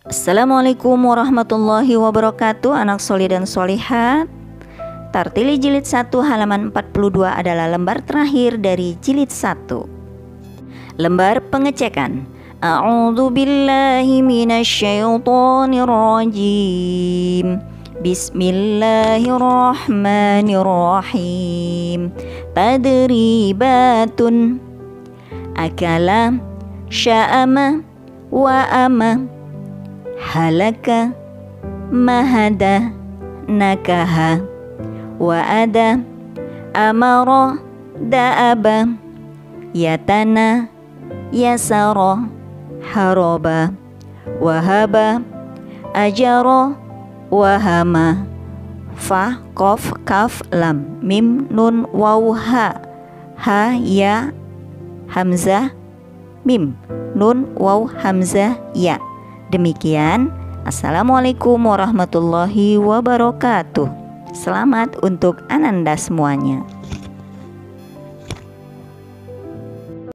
Assalamualaikum warahmatullahi wabarakatuh. Anak solih dan solihat, Tartili jilid 1 halaman 42 adalah lembar terakhir dari jilid 1. Lembar pengecekan. A'udzu billahi minasyaitonir rajim. Bismillahirrahmanirrahim. Tadribatun. Akala, sya'ama, wa'ama, halaka, mahada, nakaha, wa'ada, amara, da'aba, yatana, yasara, haraba, wahaba, ajara, wahama. Fa, kof, kaf, lam, mim, nun, waw, ha, ya, hamzah, mim, nun, waw, hamzah, ya. Demikian, assalamualaikum warahmatullahi wabarakatuh. Selamat untuk Ananda semuanya.